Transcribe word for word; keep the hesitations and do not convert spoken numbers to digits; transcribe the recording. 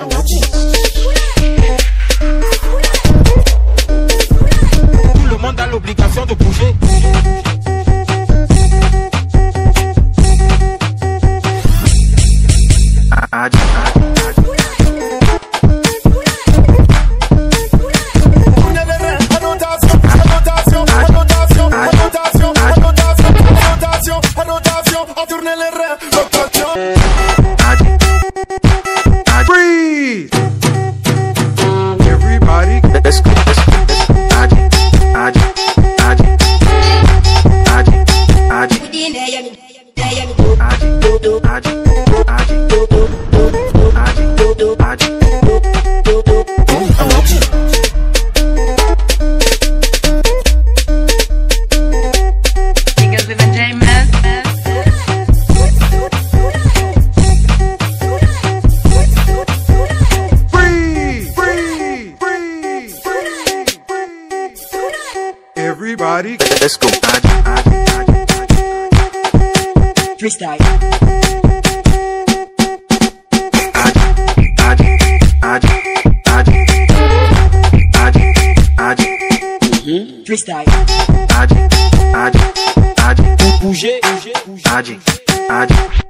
Tout le monde a l'obligation de bouger. Breathe. Everybody, let's go. Everybody, let's go. Freestyle. Mm-hmm. Freestyle. Bouger, bouger, bouger.